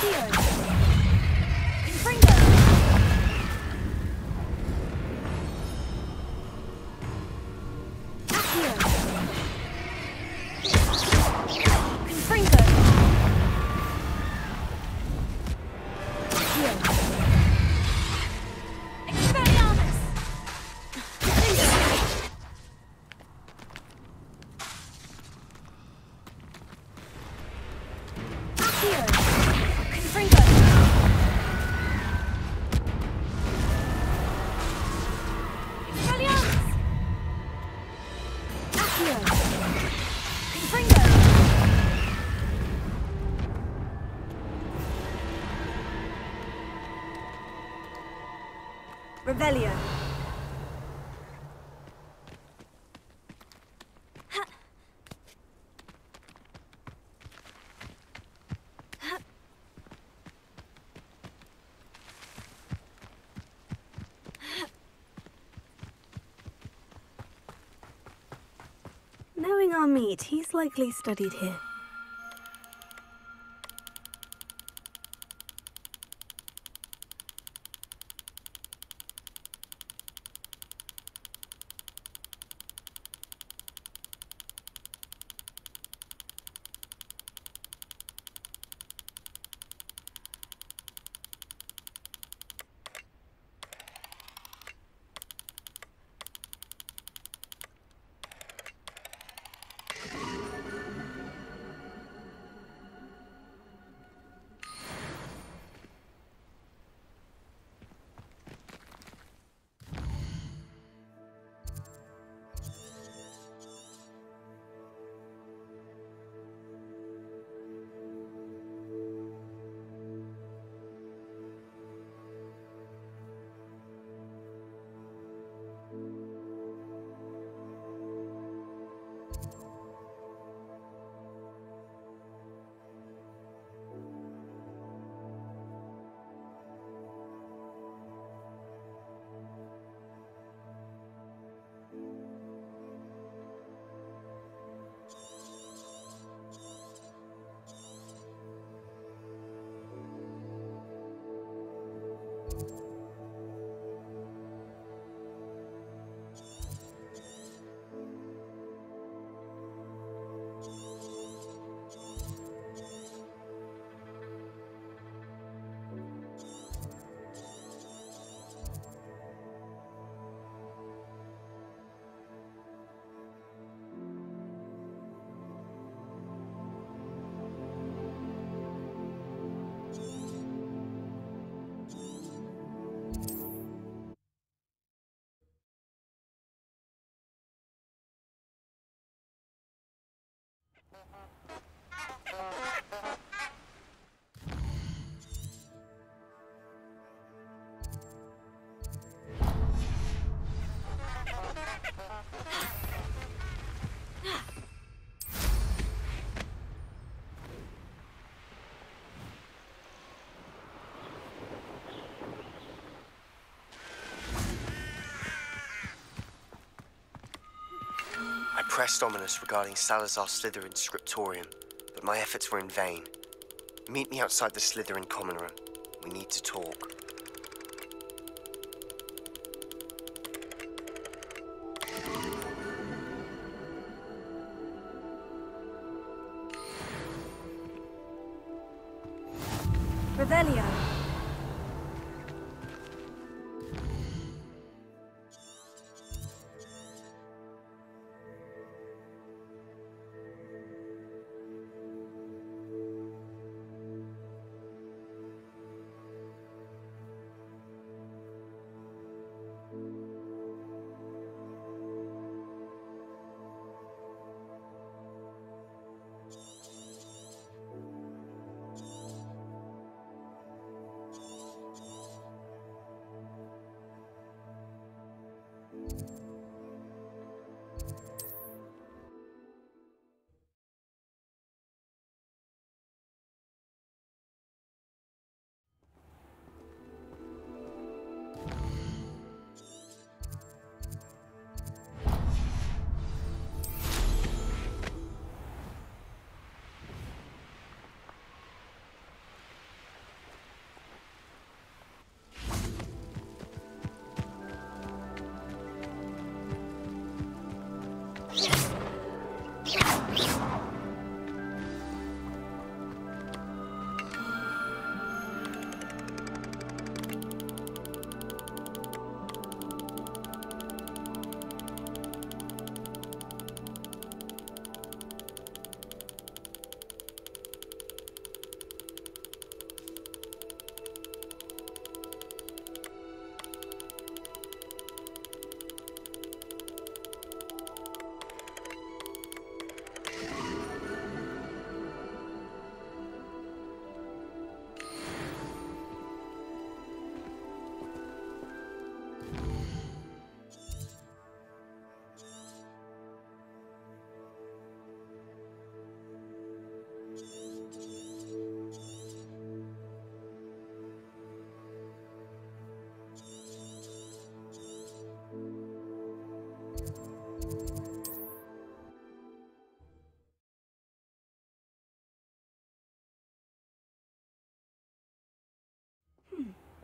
Accio. Confringo. Accio. Confringo. Accio. Expelliarmus. Confringo. Accio. Confringo. Expelliarmus. Accio. Confringo. Revelio. Knowing our meat, he's likely studied here. I pressed Ominous regarding Salazar Slytherin's scriptorium, but my efforts were in vain. Meet me outside the Slytherin common room. We need to talk. Revelio.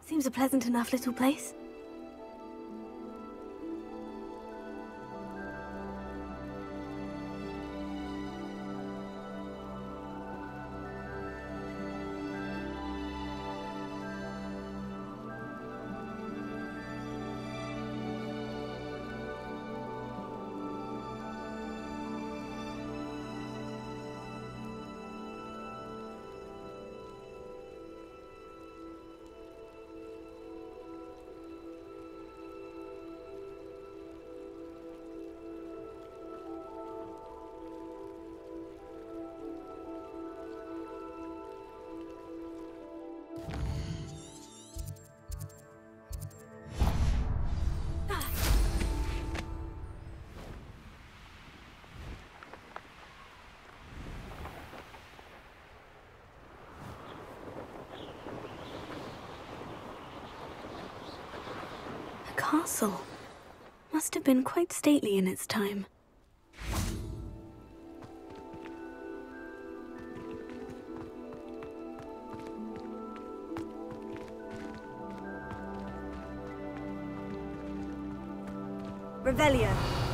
Seems a pleasant enough little place. Castle. Must have been quite stately in its time. Revelio.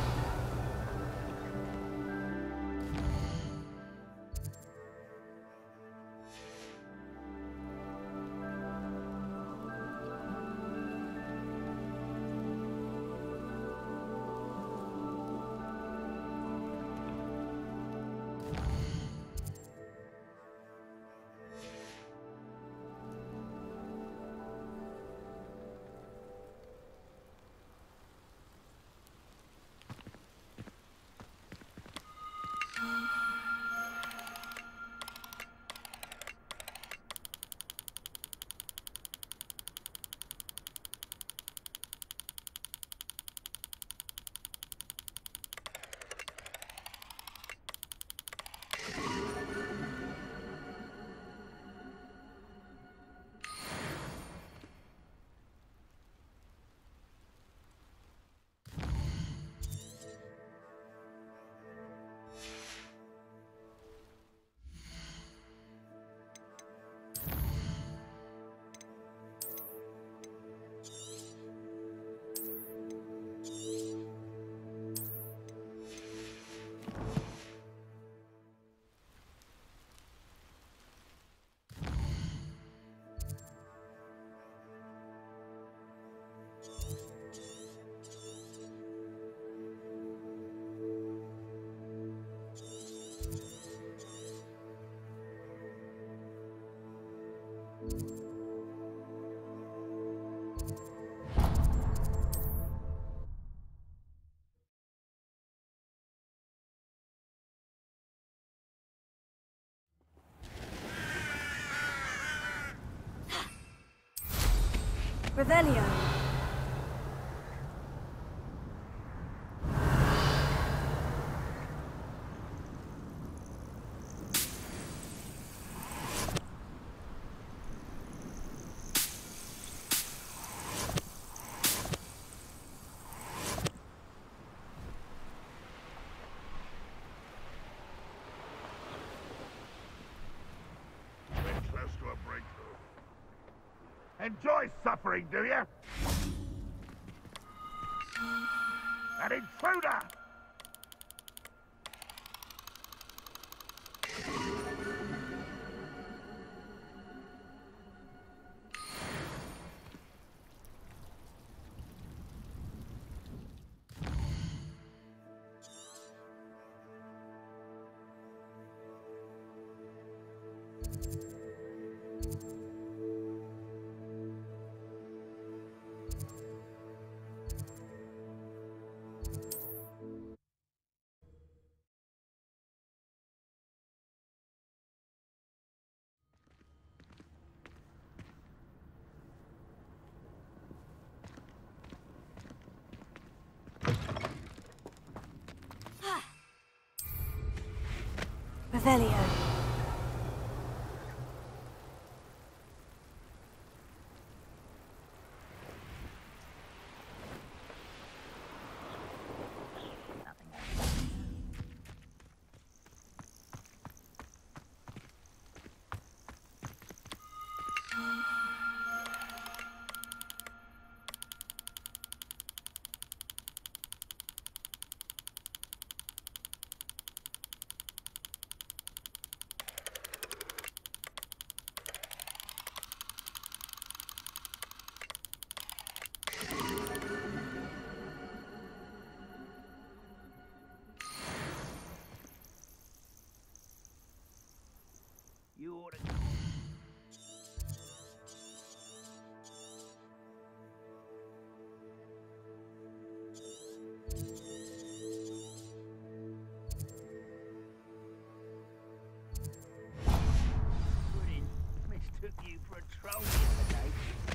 Revelio. Close to a breakthrough. Enjoy suffering, do you? An intruder! Revelio. thrown in today.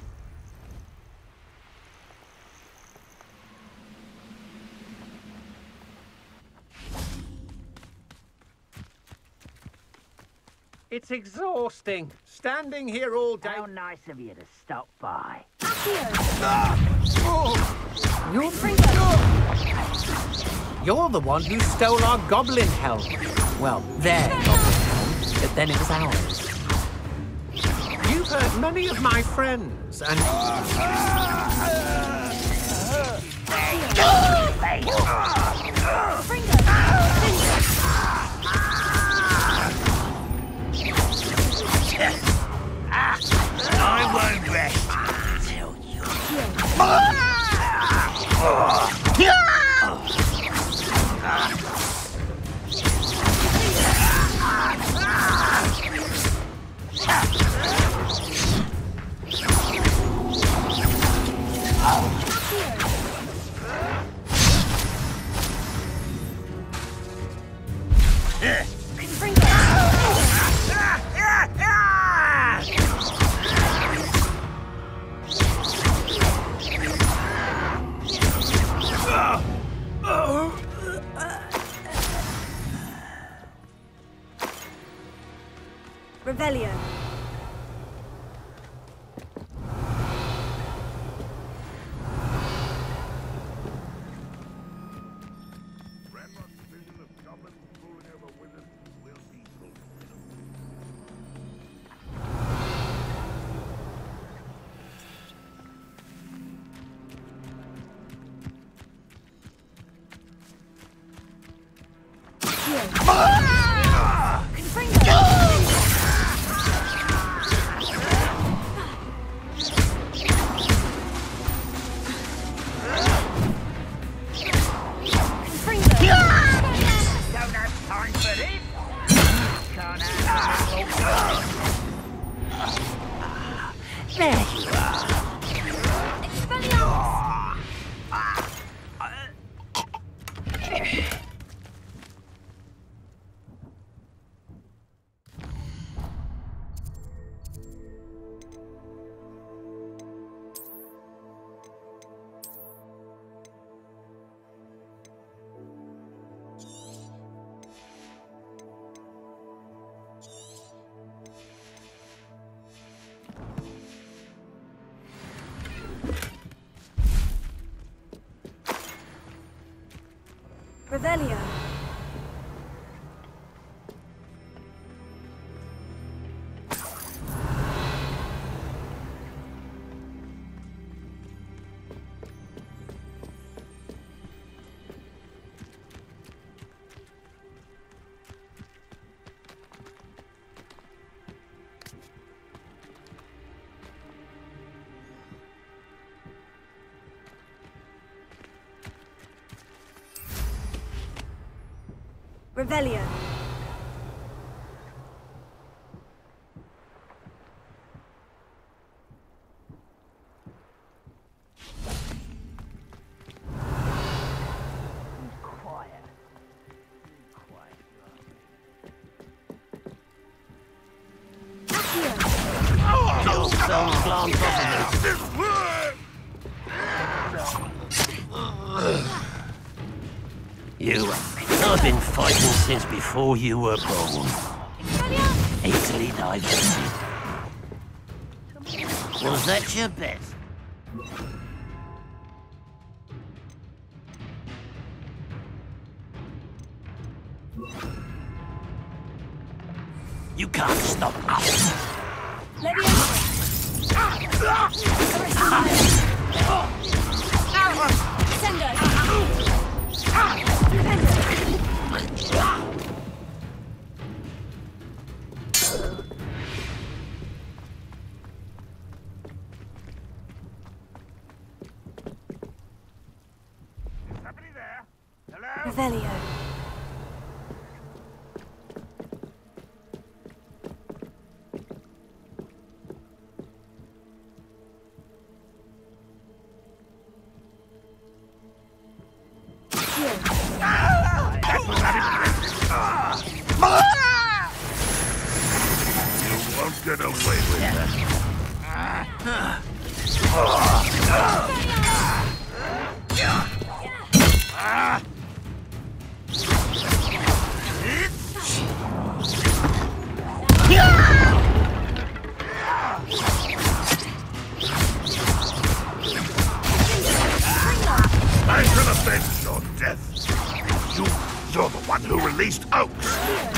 It's exhausting, standing here all day. How nice of you to stop by. You're the one who stole our goblin helm. Well, their goblin helm, but then it was ours. You've hurt many of my friends, and... I won't rest till you. Revelio. Grandma's vision of goblins ruling over wizards will be fulfilled. Don't have time for this. Can't handle it. There you are. Revelio. Revelio. Quiet. I've been fighting since before you were born. Easily digested. Was that your bet? You can't stop us. Somebody there? Hello? Revelio. You won't get away with that. I can avenge your death. You're the one who released Oaks.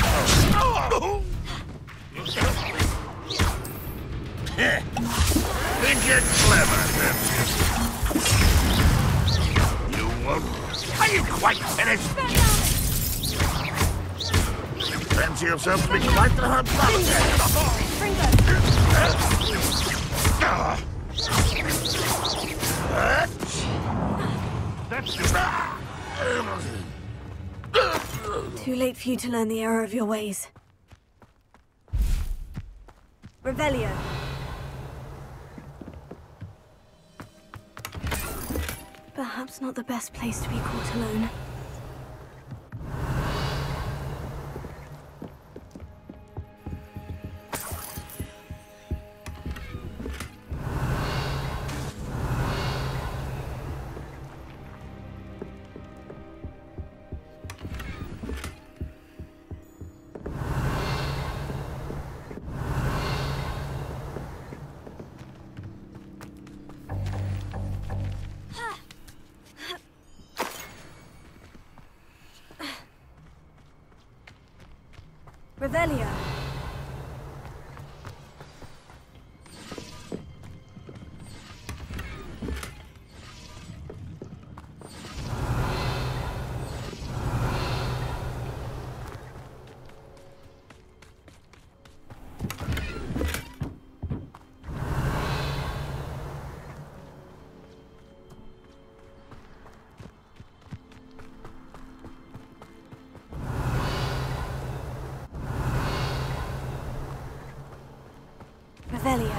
Think you're clever, don't you? You won't. Are you quite finished? Fancy yourself to be quite the That's just... Too late for you to learn the error of your ways. Revelio. Perhaps not the best place to be caught alone. Revelio. Revelio.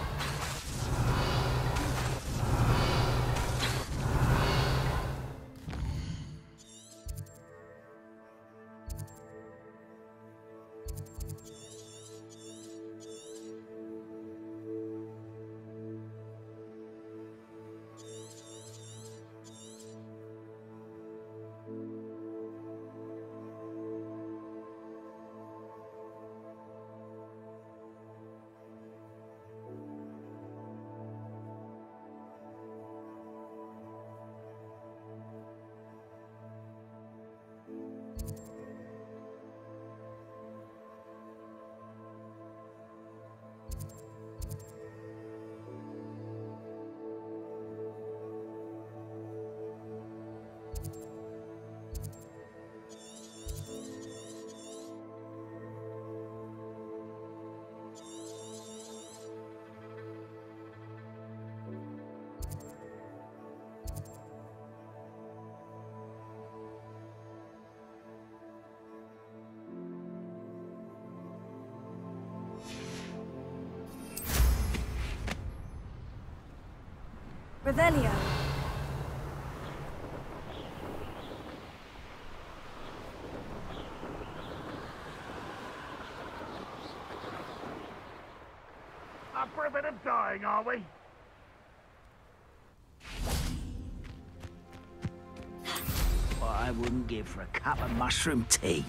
Revelio. Up for a bit of dying, are we? What I wouldn't give for a cup of mushroom tea.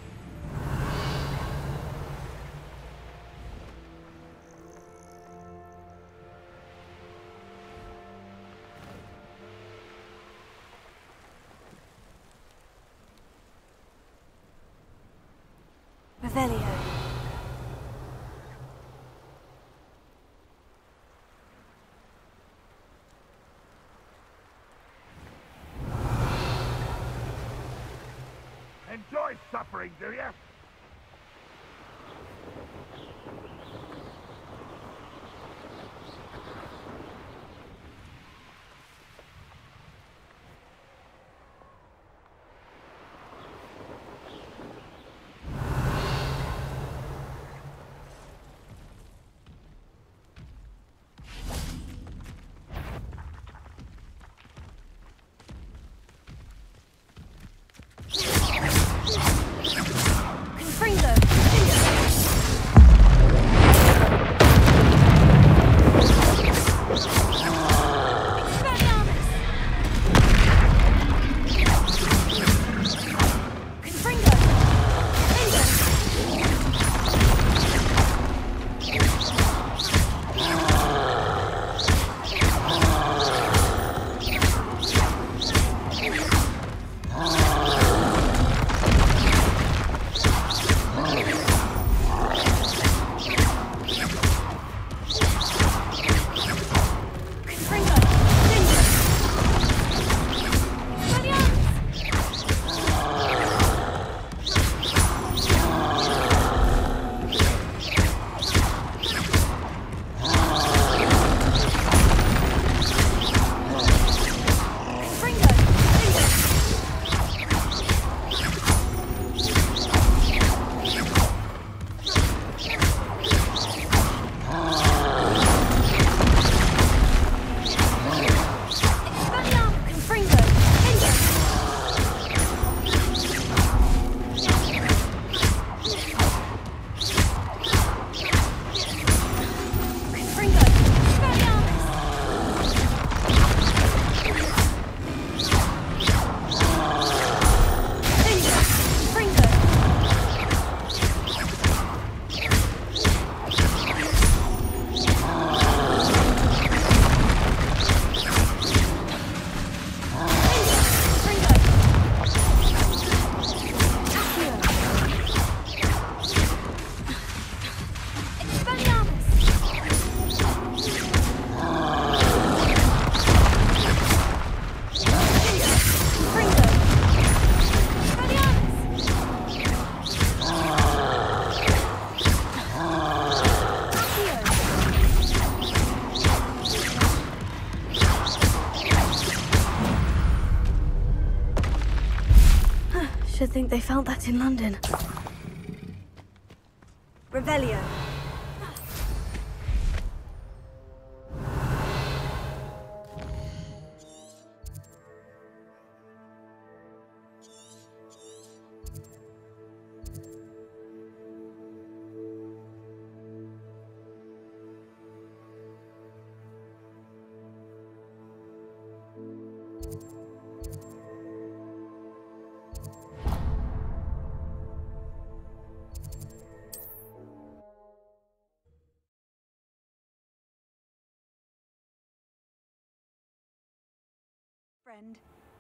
Revelio. Enjoy suffering, do you? think they felt that in London. Revelio. Friend.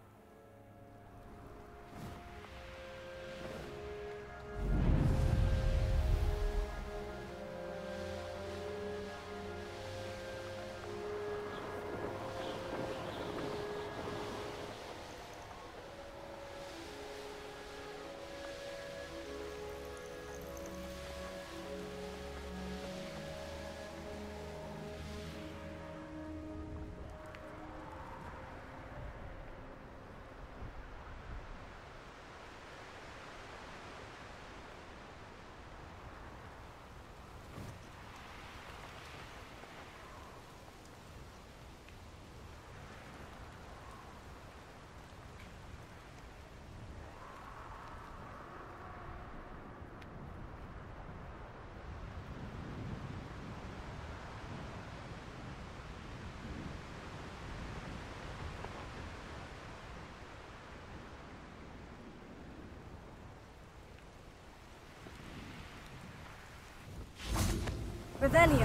Revelio.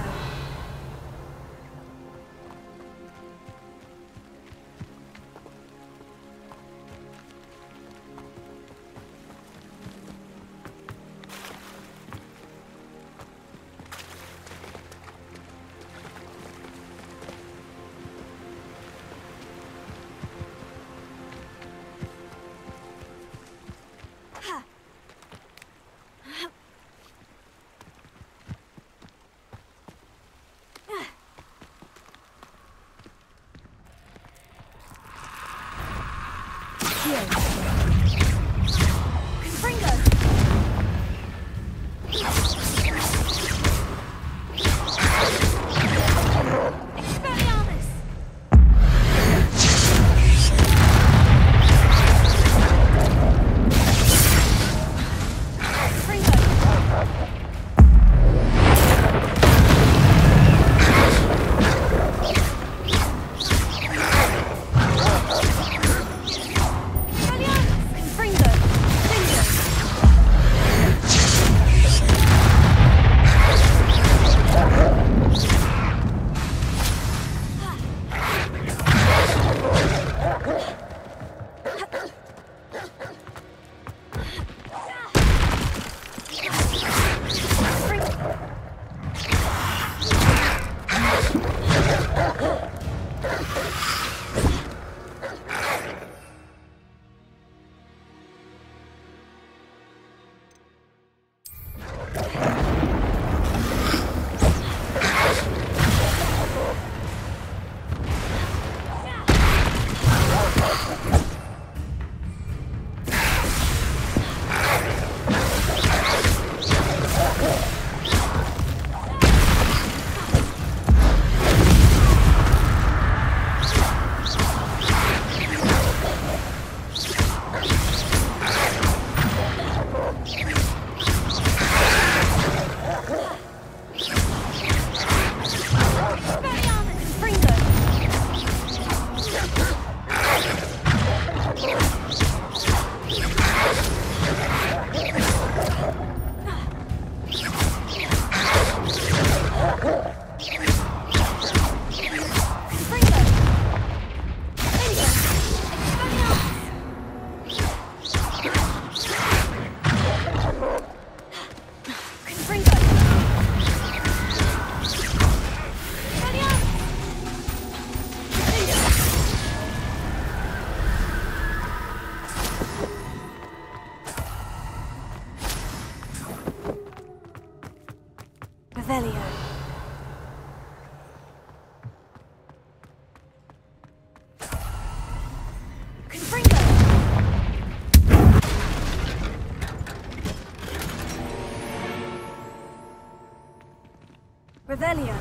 Revelio. Confringo! Revelio.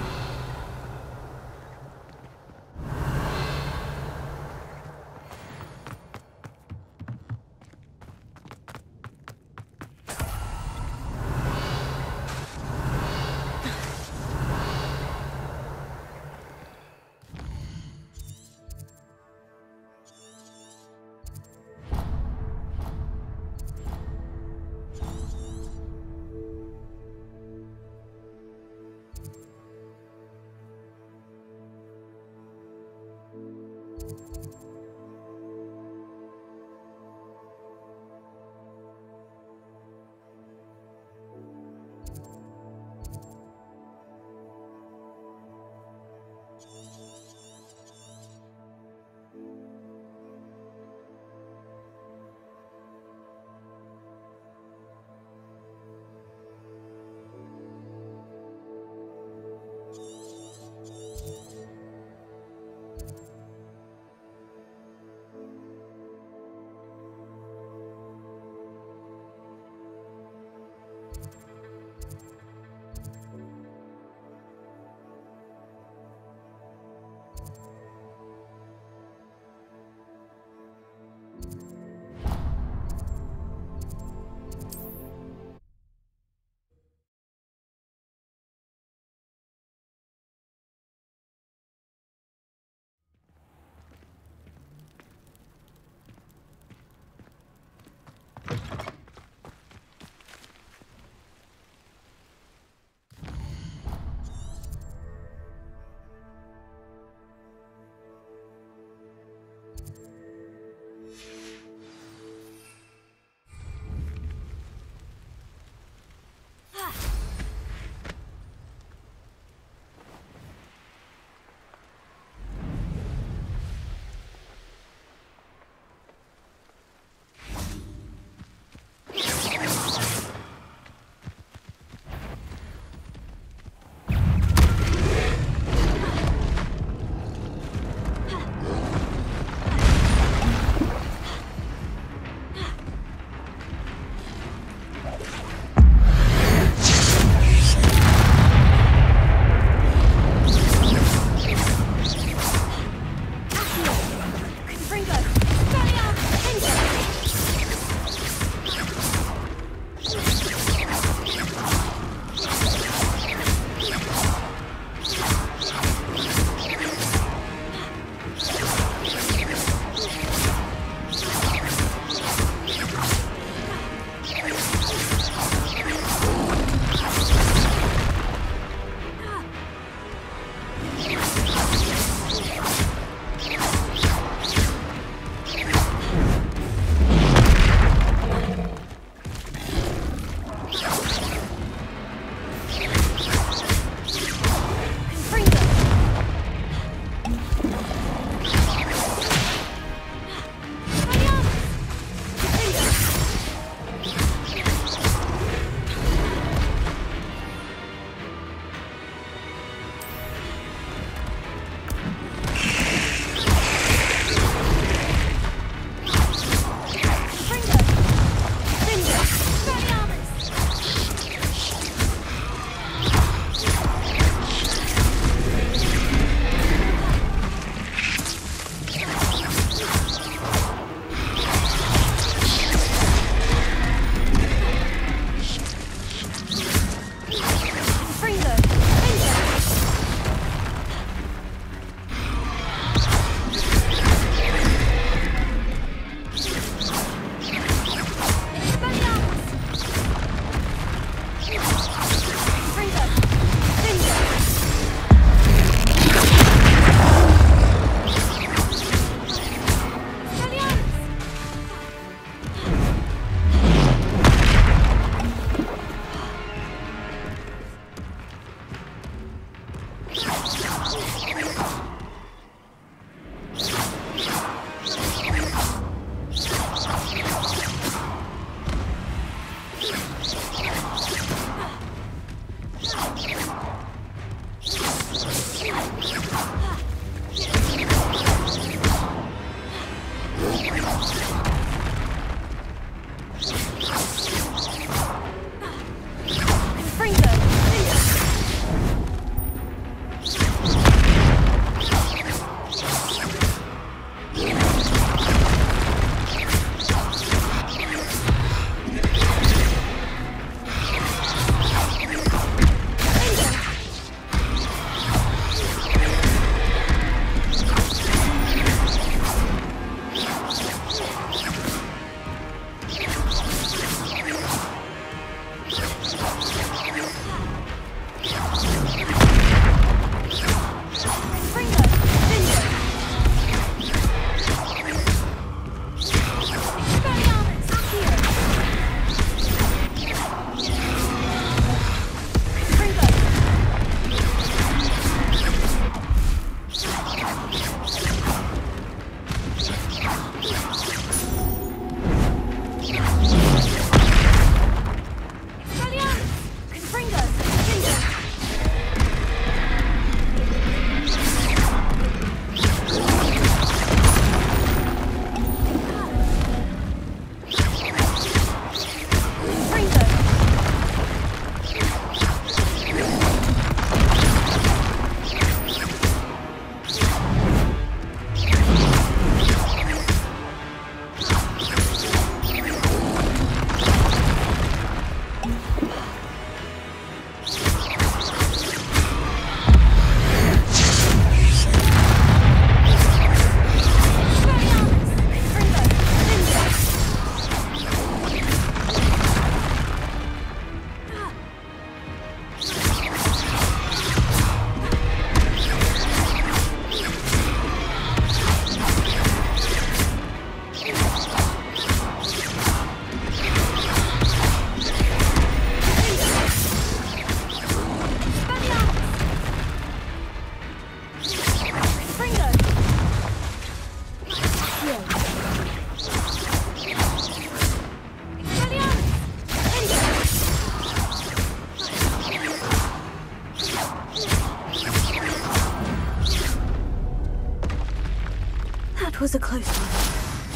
was a close one.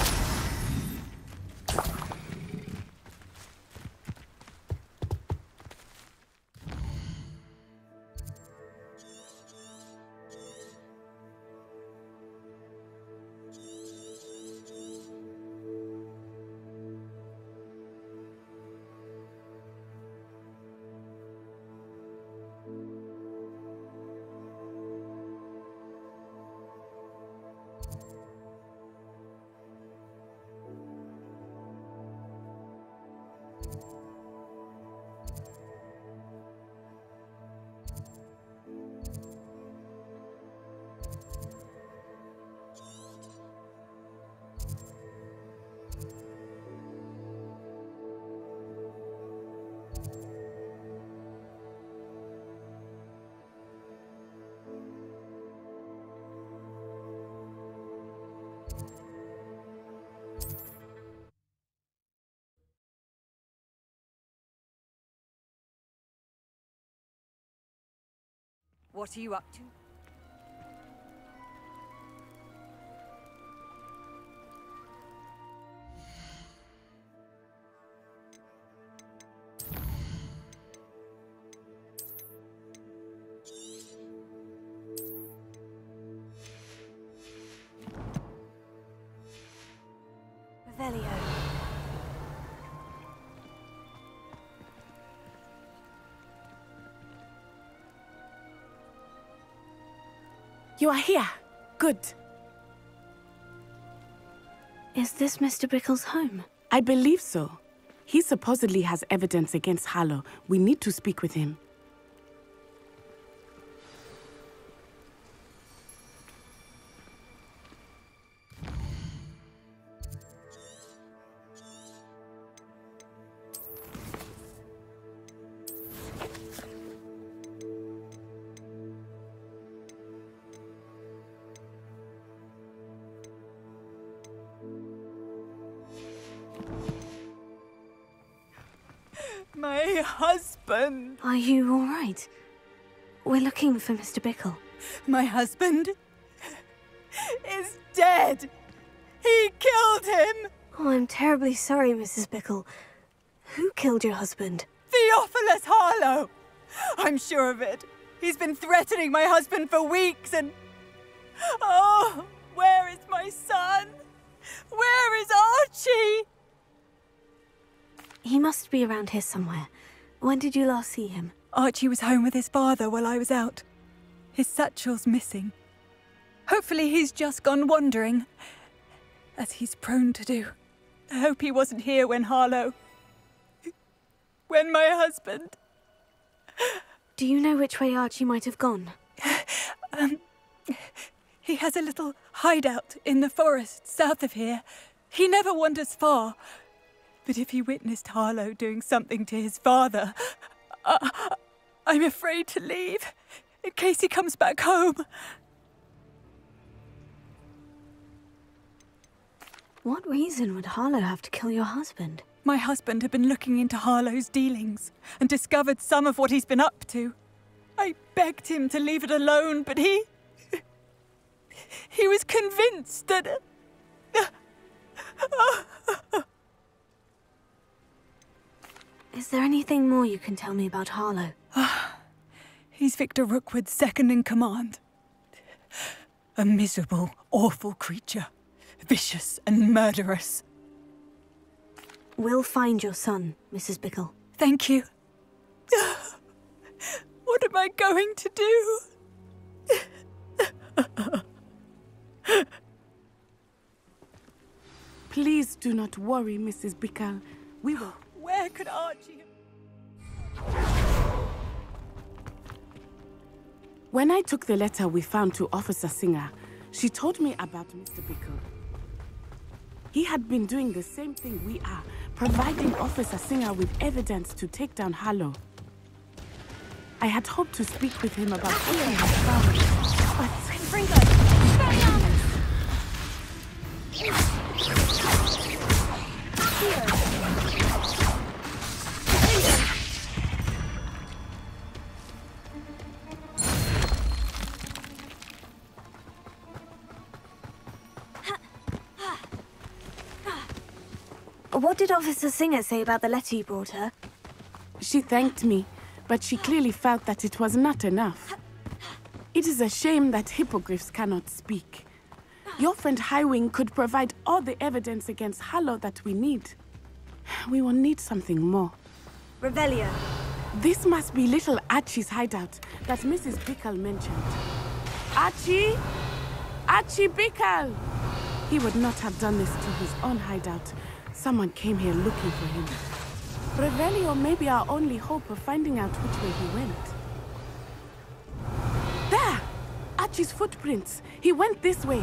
What are you up to? Revelio. You are here. Good. Is this Mr. Bickle's home? I believe so. He supposedly has evidence against Harlow. We need to speak with him. My husband! Are you all right? We're looking for Mr. Bickle. My husband is dead! He killed him! Oh, I'm terribly sorry, Mrs. Bickle. Who killed your husband? Theophilus Harlow! I'm sure of it. He's been threatening my husband for weeks and... Oh, where is my son? Where is Archie? He must be around here somewhere. When did you last see him? Archie was home with his father while I was out. His satchel's missing. Hopefully he's just gone wandering, as he's prone to do. I hope he wasn't here when Harlow... when my husband... Do you know which way Archie might have gone? He has a little hideout in the forest south of here. He never wanders far. But if he witnessed Harlow doing something to his father, I'm afraid to leave, in case he comes back home. What reason would Harlow have to kill your husband? My husband had been looking into Harlow's dealings and discovered some of what he's been up to. I begged him to leave it alone, but he was convinced that... Is there anything more you can tell me about Harlow? He's Victor Rookwood's second in command. A miserable, awful creature. Vicious and murderous. We'll find your son, Mrs. Bickle. Thank you. What am I going to do? Please do not worry, Mrs. Bickle. We will... Where could Archie... When I took the letter we found to Officer Singer, she told me about Mr. Bickle. He had been doing the same thing we are, providing Officer Singer with evidence to take down Harlow. I had hoped to speak with him about what he had found, but... What did Officer Singer say about the letter you brought her? She thanked me, but she clearly felt that it was not enough. It is a shame that hippogriffs cannot speak. Your friend Highwing could provide all the evidence against Harlow that we need. We will need something more. Revelio. This must be little Archie's hideout that Mrs. Bickle mentioned. Archie? Archie Bickle! He would not have done this to his own hideout. Someone came here looking for him. Revelio may be our only hope of finding out which way he went. There! Archie's footprints. He went this way.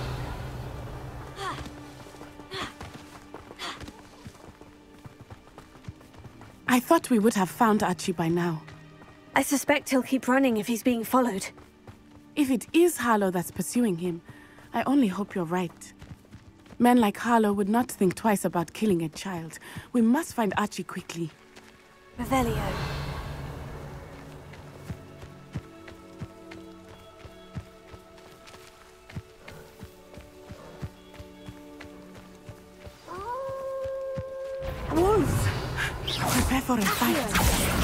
I thought we would have found Archie by now. I suspect he'll keep running if he's being followed. If it is Harlow that's pursuing him, I only hope you're right. Men like Harlow would not think twice about killing a child. We must find Archie quickly. Revelio. Wolves! Prepare for a fight.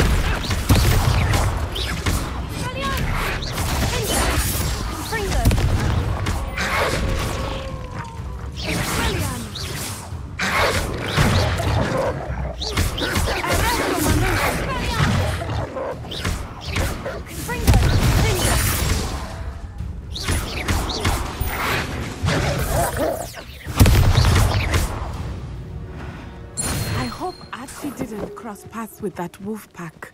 I hope Archie didn't cross paths with that wolf pack.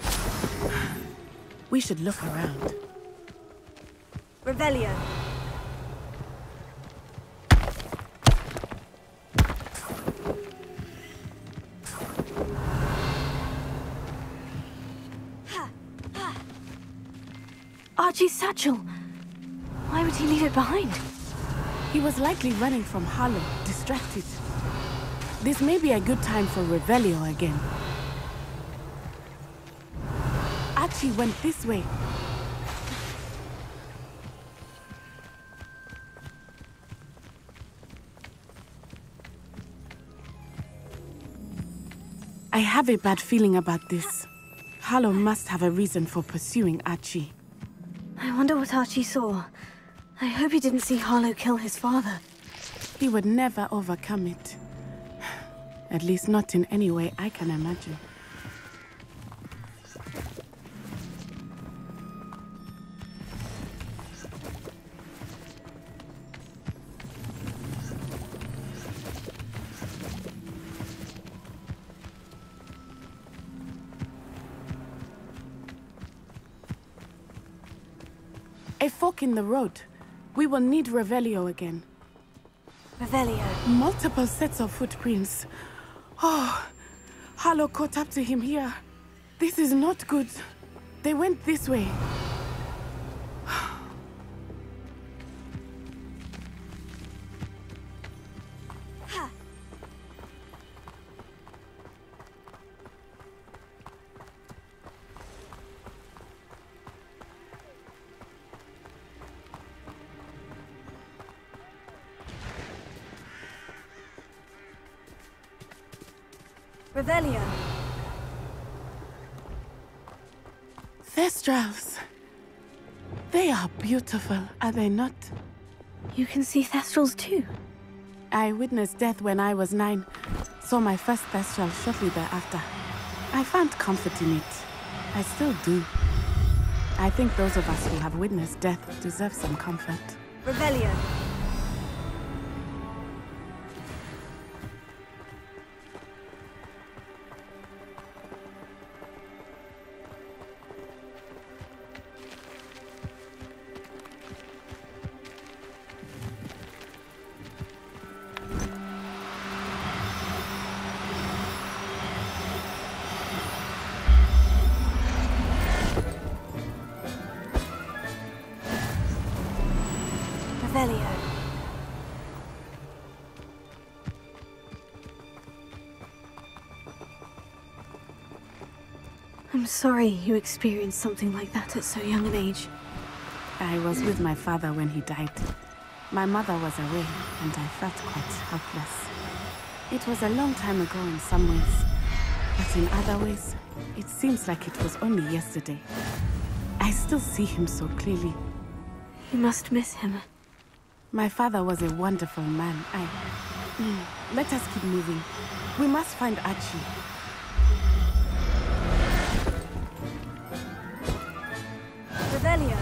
We should look around. Revelio. Archie's satchel. Why would he leave it behind? He was likely running from Harlow, distracted. This may be a good time for Revelio again. Archie went this way. I have a bad feeling about this. Harlow must have a reason for pursuing Archie. I wonder what Archie saw. I hope he didn't see Harlow kill his father. He would never overcome it. At least not in any way I can imagine. A fork in the road. We will need Revelio again. Revelio. Multiple sets of footprints. Oh, Harlow caught up to him here. This is not good. They went this way. Revelio. Thestrals. They are beautiful, are they not? You can see Thestrals too. I witnessed death when I was 9. Saw my first Thestral shortly thereafter. I found comfort in it. I still do. I think those of us who have witnessed death deserve some comfort. Revelio. Revelio. I'm sorry you experienced something like that at so young an age. I was with my father when he died. My mother was away, and I felt quite helpless. It was a long time ago in some ways, but in other ways, it seems like it was only yesterday. I still see him so clearly. You must miss him. My father was a wonderful man. Let us keep moving. We must find Archie. Revelio.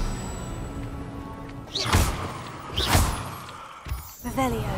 Revelio.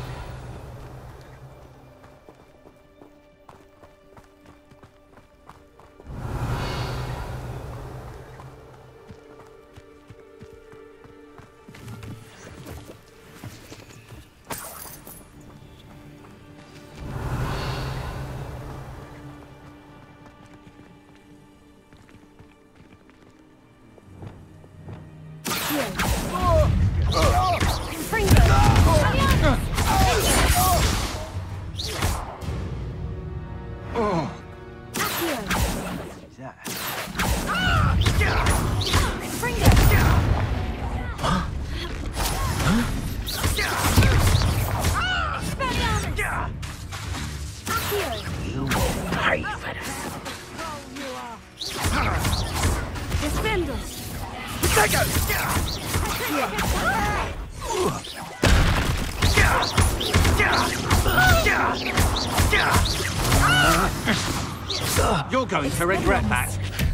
You're going to regret that.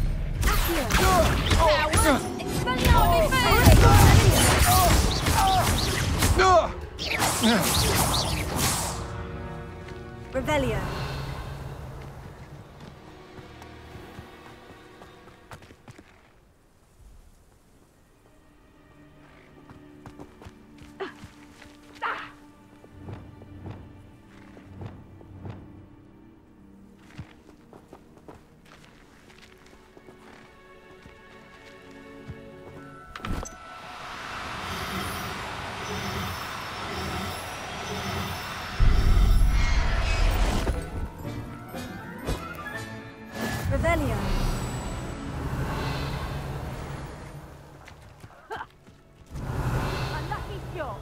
Revelio. Revelio. Unlucky shot.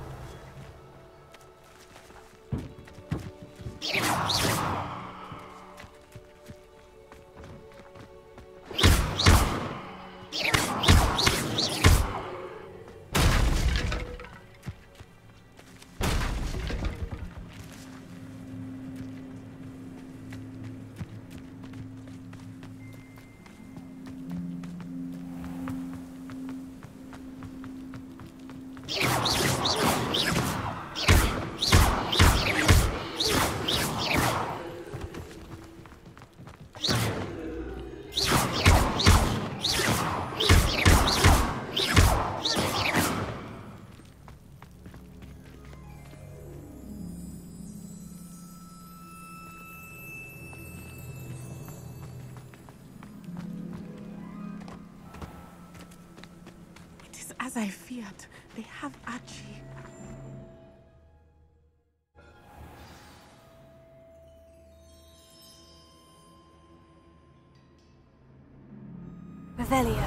As I feared, they have Archie. Revelio.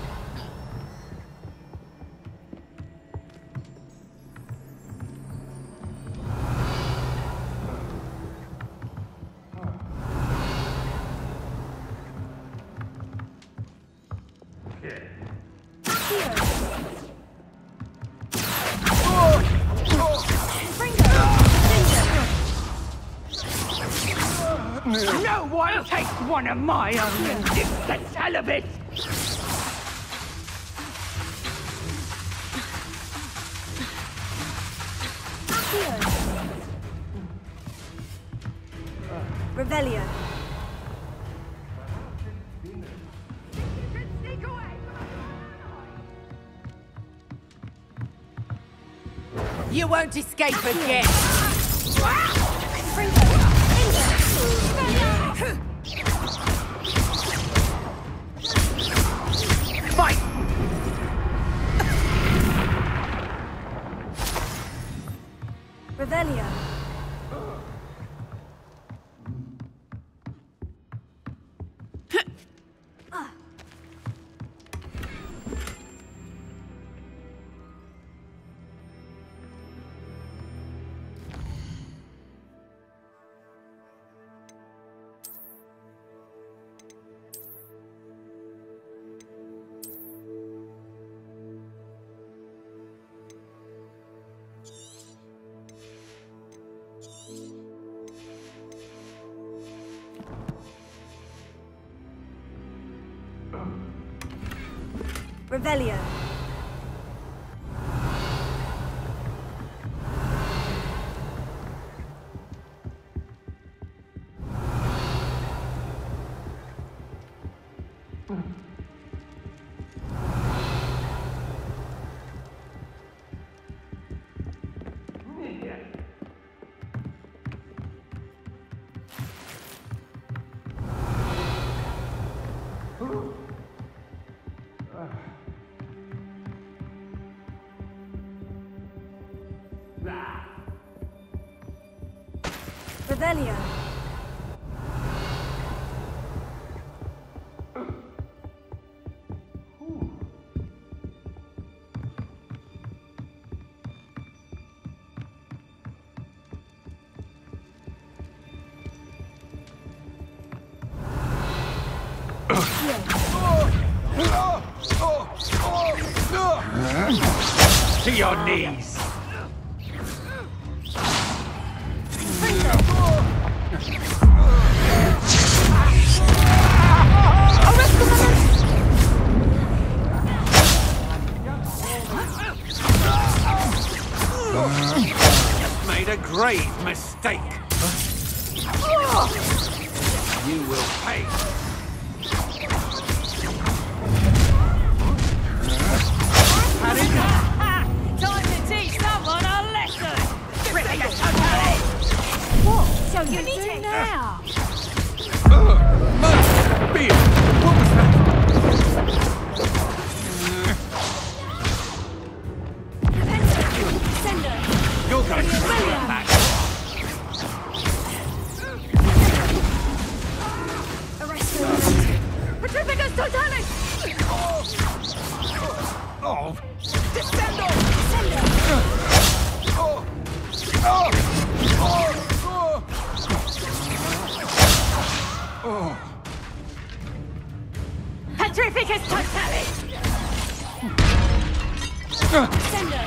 No one takes one of my own and dips the tail of it! Revelio. You won't escape again! Fight! Revelio. Revelio. Revelio. To your knees! Made a grave mistake. You will pay. Time to teach someone a lesson! What shall you do now? Beer! What was that? You're going to regret that. Petrificus Totalis! Oh! Descendo! Petrificus Totalis! Descendo!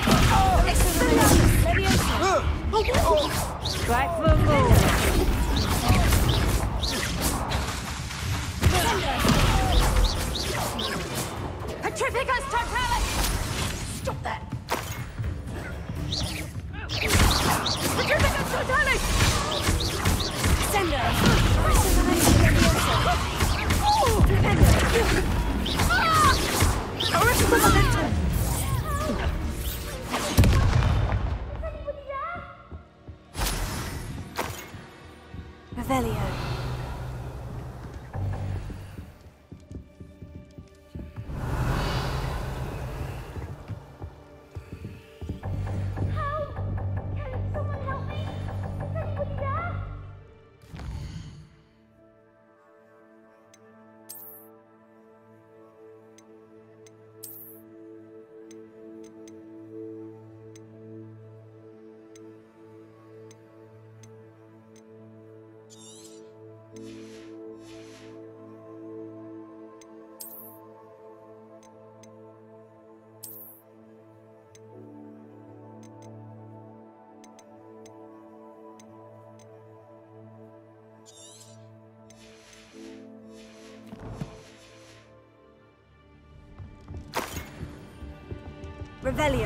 Back for more! Petrificus Totalis! Stop that! Petrificus Totalis! Sender! Revelio. Revelio.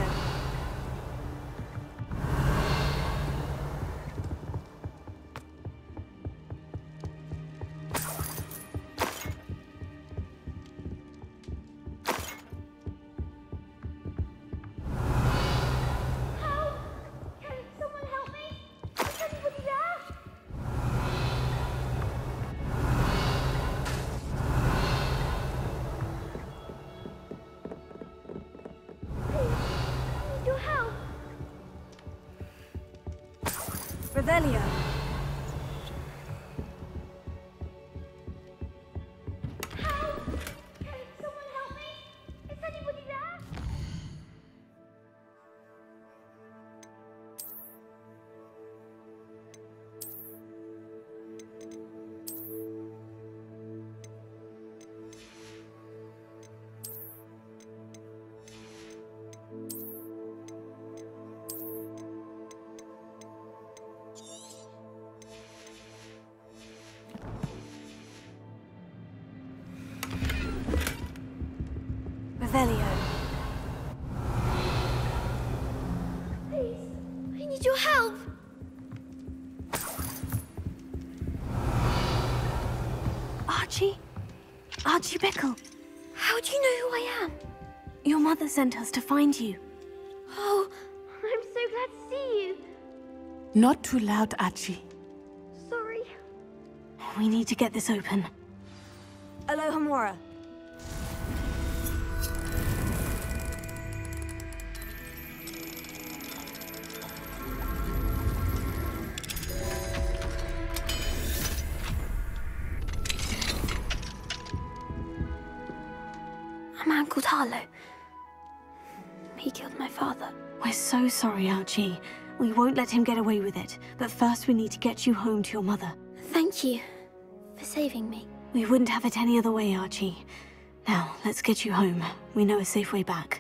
Revelio. Revelio. Please, I need your help. Archie? Archie Bickle. How do you know who I am? Your mother sent us to find you. Oh, I'm so glad to see you. Not too loud, Archie. Sorry. We need to get this open. Alohomora. A man called Harlow. He killed my father. We're so sorry, Archie. We won't let him get away with it. But first we need to get you home to your mother. Thank you for saving me. We wouldn't have it any other way, Archie. Now, let's get you home. We know a safe way back.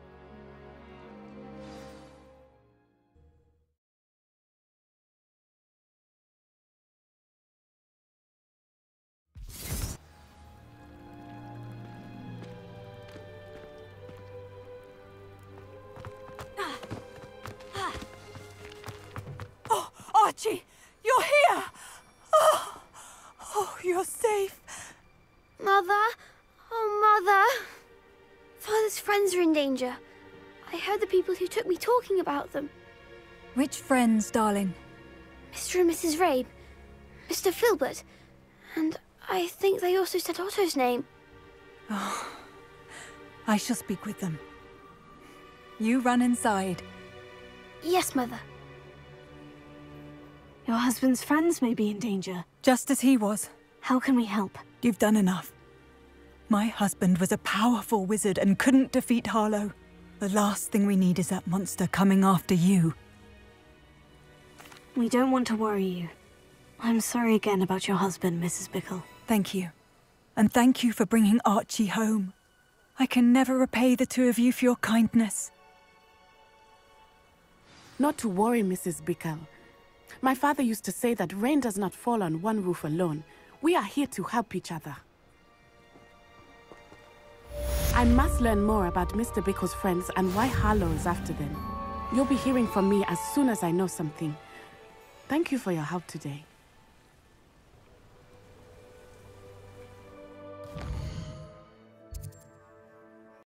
Oh, Archie! You're here! Oh, you're safe. Mother? Oh, Mother. Father's friends are in danger. I heard the people who took me talking about them. Which friends, darling? Mr. and Mrs. Rabe, Mr. Filbert, and I think they also said Otto's name. Oh, I shall speak with them. You run inside. Yes, Mother. Your husband's friends may be in danger. Just as he was. How can we help? You've done enough. My husband was a powerful wizard and couldn't defeat Harlow. The last thing we need is that monster coming after you. We don't want to worry you. I'm sorry again about your husband, Mrs. Bickle. Thank you. And thank you for bringing Archie home. I can never repay the two of you for your kindness. Not to worry, Mrs. Bickle. My father used to say that rain does not fall on one roof alone. We are here to help each other. I must learn more about Mr. Bickle's friends and why Harlow is after them. You'll be hearing from me as soon as I know something. Thank you for your help today.